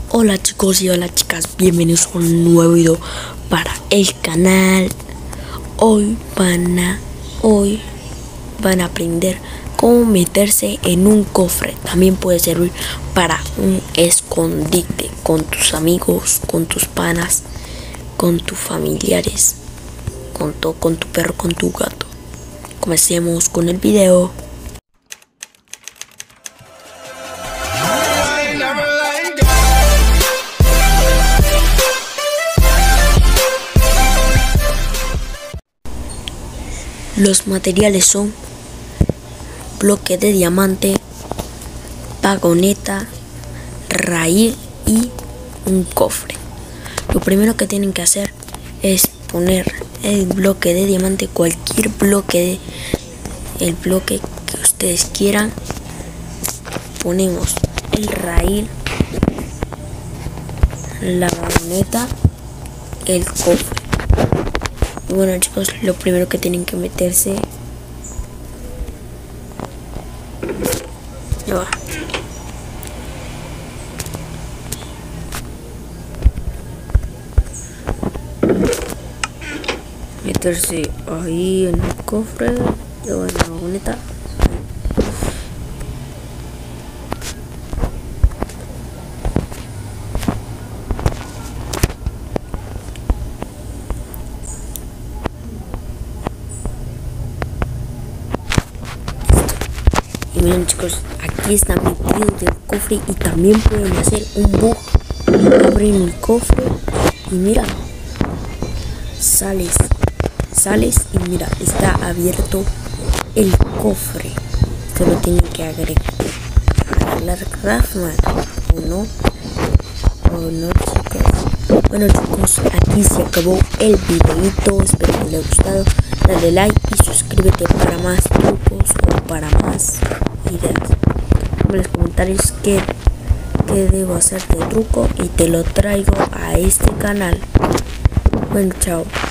Hola chicos y hola chicas, bienvenidos a un nuevo video para el canal. Hoy van a aprender cómo meterse en un cofre. También puede servir para un escondite con tus amigos, con tus panas, con tus familiares, con tu perro, con tu gato. Comencemos con el video. Los materiales son bloque de diamante, vagoneta, raíz y un cofre. Lo primero que tienen que hacer es poner el bloque de diamante, cualquier bloque, el bloque que ustedes quieran. Ponemos el raíz, la vagoneta, el cofre. Y bueno chicos, lo primero que tienen que meterse meterse ahí en el cofre, luego en la vagoneta. Y miren chicos, aquí está metido el cofre y también pueden hacer un bug. Abren el cofre y mira, sales y mira, está abierto el cofre. Solo tienen que agregar Craftman o no chicos. Bueno chicos, aquí se acabó el videito. Espero que les haya gustado. Dale like y suscríbete para más trucos o para más ideas. En los comentarios qué debo hacer de truco y te lo traigo a este canal. Bueno, chao.